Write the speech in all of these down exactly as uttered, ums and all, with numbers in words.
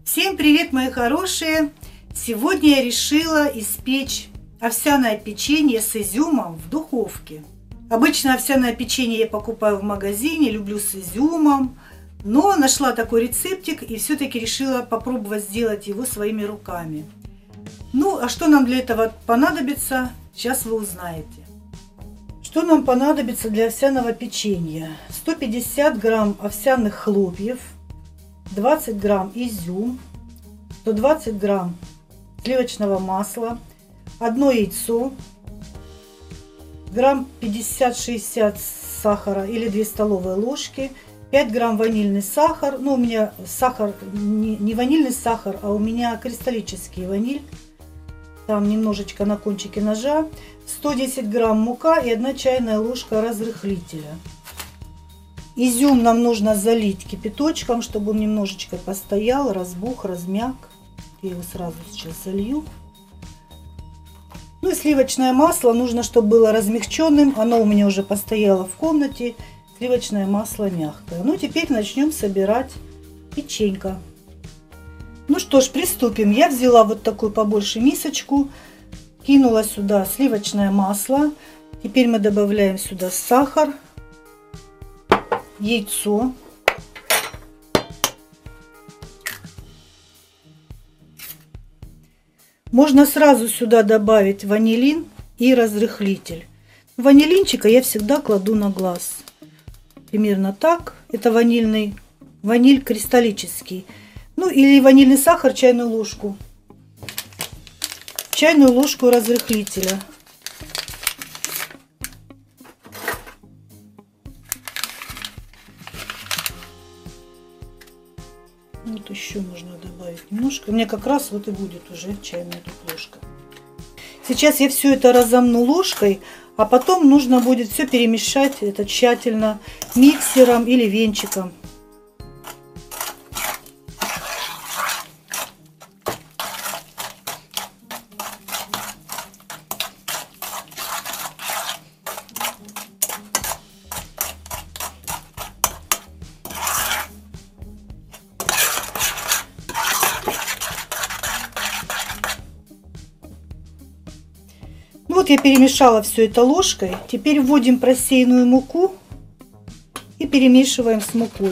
Всем привет, мои хорошие! Сегодня я решила испечь овсяное печенье с изюмом в духовке. Обычно овсяное печенье я покупаю в магазине, люблю с изюмом, но нашла такой рецептик и все-таки решила попробовать сделать его своими руками. Ну, а что нам для этого понадобится, сейчас вы узнаете. Что нам понадобится для овсяного печенья? сто пятьдесят грамм овсяных хлопьев, двадцать грамм изюм, сто двадцать грамм сливочного масла, одно яйцо, грамм пятьдесят-шестьдесят сахара или две столовые ложки, пять грамм ванильный сахар. Ну, у меня сахар не, не ванильный сахар, а у меня кристаллический ваниль. Там немножечко на кончике ножа. сто десять грамм мука и одна чайная ложка разрыхлителя. Изюм нам нужно залить кипяточком, чтобы он немножечко постоял, разбух, размяк. Я его сразу сейчас залью. Ну и сливочное масло нужно, чтобы было размягченным. Оно у меня уже постояло в комнате. Сливочное масло мягкое. Ну теперь начнем собирать печенька. Ну что ж, приступим. Я взяла вот такую побольше мисочку. Кинула сюда сливочное масло. Теперь мы добавляем сюда сахар, яйцо, можно сразу сюда добавить ванилин и разрыхлитель. Ванилинчика я всегда кладу на глаз. Примерно так. Это ванильный, ваниль кристаллический. Ну или ванильный сахар, чайную ложку. Чайную ложку разрыхлителя. Вот еще можно добавить немножко. У меня как раз вот и будет уже чайная тут ложка. Сейчас я все это разомну ложкой, а потом нужно будет все перемешать это тщательно миксером или венчиком. Вот я перемешала все это ложкой. Теперь вводим просеянную муку и перемешиваем с мукой.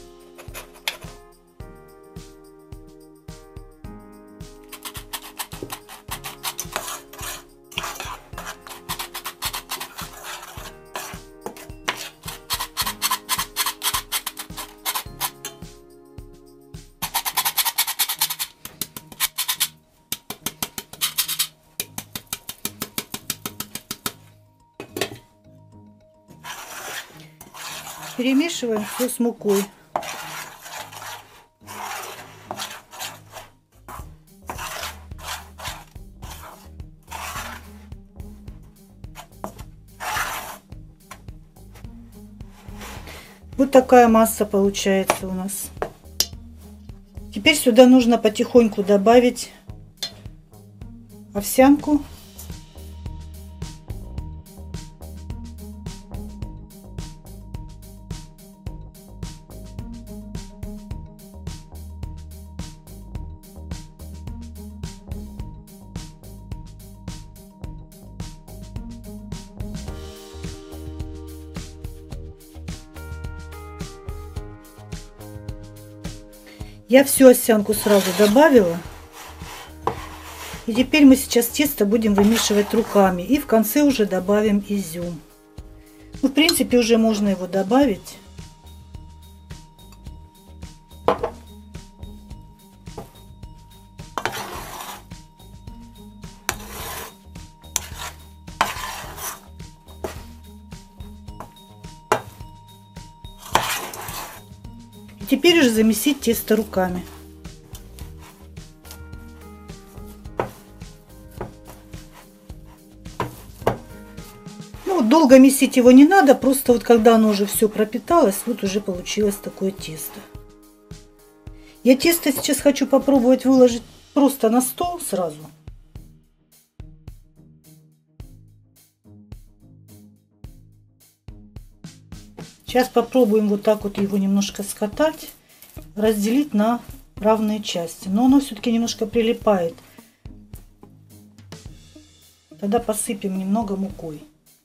Перемешиваем все с мукой. Вот такая масса получается у нас. Теперь сюда нужно потихоньку добавить овсянку. Я всю овсянку сразу добавила. И теперь мы сейчас тесто будем вымешивать руками. И в конце уже добавим изюм. Ну, в принципе, уже можно его добавить. Теперь уже замесить тесто руками. Ну, долго месить его не надо, просто вот когда оно уже все пропиталось, вот уже получилось такое тесто. Я тесто сейчас хочу попробовать выложить просто на стол сразу. Сейчас попробуем вот так вот его немножко скатать, разделить на равные части. Но оно все-таки немножко прилипает. Тогда посыпем немного мукой.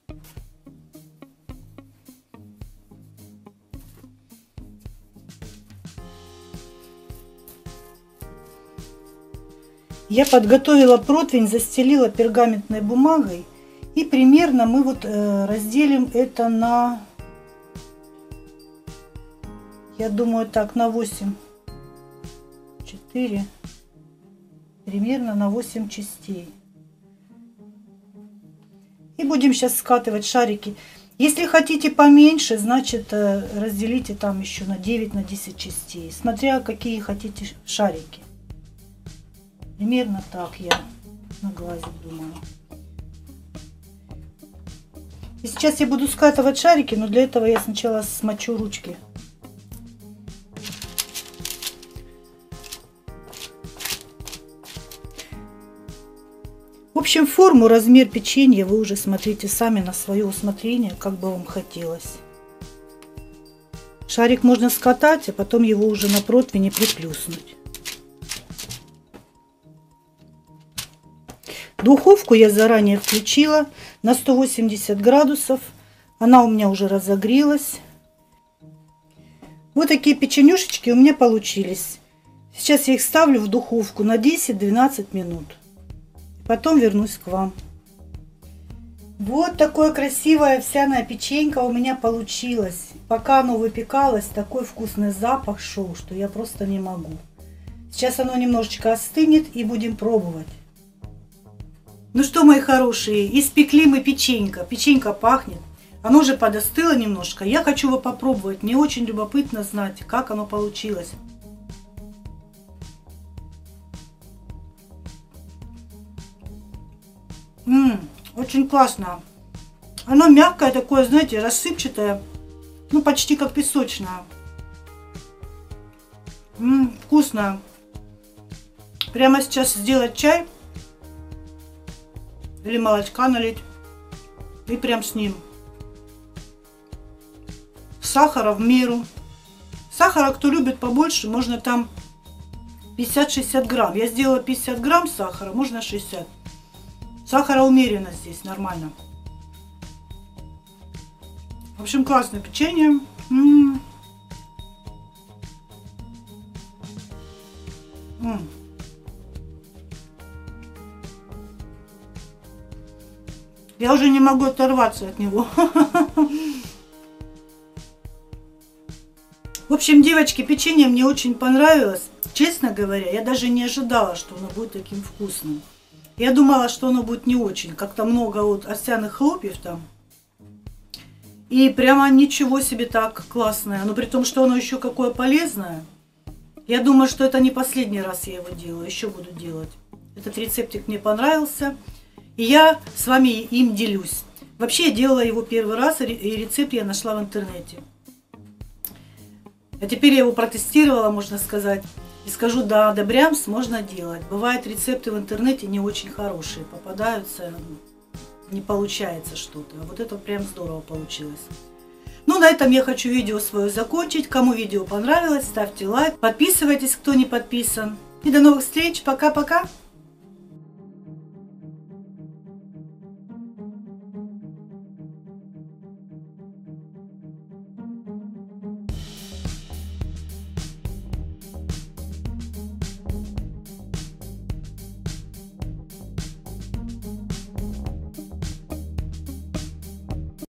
Я подготовила противень, застелила пергаментной бумагой. И примерно мы вот э, разделим это на, я думаю, так, на восемь, четыре, примерно на восемь частей. И будем сейчас скатывать шарики. Если хотите поменьше, значит э, разделите там еще на девять, на десять частей, смотря какие хотите шарики. Примерно так я на глазик думаю. И сейчас я буду скатывать шарики, но для этого я сначала смочу ручки. В общем, форму, размер печенья вы уже смотрите сами на свое усмотрение, как бы вам хотелось. Шарик можно скатать, а потом его уже на противне приплюснуть. Духовку я заранее включила на сто восемьдесят градусов. Она у меня уже разогрелась. Вот такие печенюшечки у меня получились. Сейчас я их ставлю в духовку на десять-двенадцать минут. Потом вернусь к вам. Вот такое красивое овсяное печенька у меня получилось. Пока оно выпекалось, такой вкусный запах шел, что я просто не могу. Сейчас оно немножечко остынет и будем пробовать. Ну что, мои хорошие, испекли мы печенька. Печенька пахнет. Оно уже подостыло немножко. Я хочу его попробовать. Мне очень любопытно знать, как оно получилось. Ммм, очень классно. Оно мягкое такое, знаете, рассыпчатое. Ну, почти как песочное. Ммм, вкусно. Прямо сейчас сделать чай. Или молочка налить. И прям с ним. Сахара в меру. Сахара, кто любит побольше, можно там пятьдесят-шестьдесят грамм. Я сделала пятьдесят грамм сахара, можно шестьдесят. Сахара умеренно здесь, нормально. В общем, классное печенье. М-м-м. М-м. Я уже не могу оторваться от него. В общем, девочки, печенье мне очень понравилось. Честно говоря, я даже не ожидала, что оно будет таким вкусным. Я думала, что оно будет не очень. Как-то много вот овсяных хлопьев там. И прямо ничего себе так классное. Но при том, что оно еще какое полезное. Я думаю, что это не последний раз я его делаю. Еще буду делать. Этот рецептик мне понравился. И я с вами им делюсь. Вообще я делала его первый раз, и рецепт я нашла в интернете. А теперь я его протестировала, можно сказать. И скажу, да, одобрямс можно делать. Бывают рецепты в интернете не очень хорошие. Попадаются, не получается что-то. А вот это прям здорово получилось. Ну, на этом я хочу видео свое закончить. Кому видео понравилось, ставьте лайк. Подписывайтесь, кто не подписан. И до новых встреч. Пока-пока.